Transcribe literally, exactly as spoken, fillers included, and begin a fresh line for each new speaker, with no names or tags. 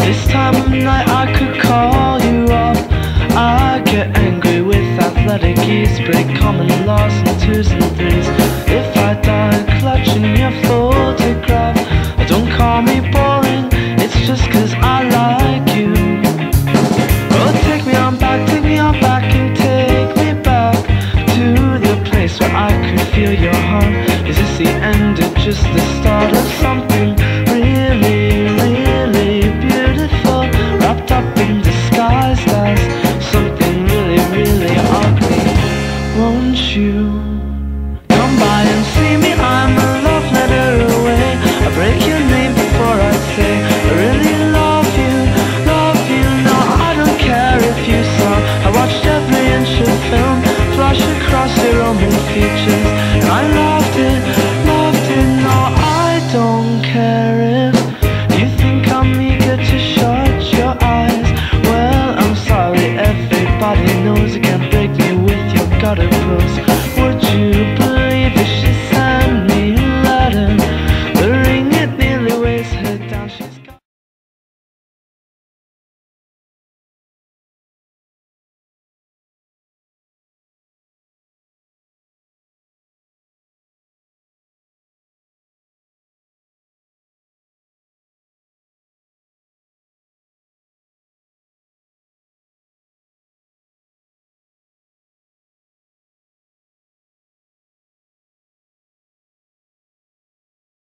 This time of night I could call you up. I get angry with athletic ease, break common laws in twos and threes.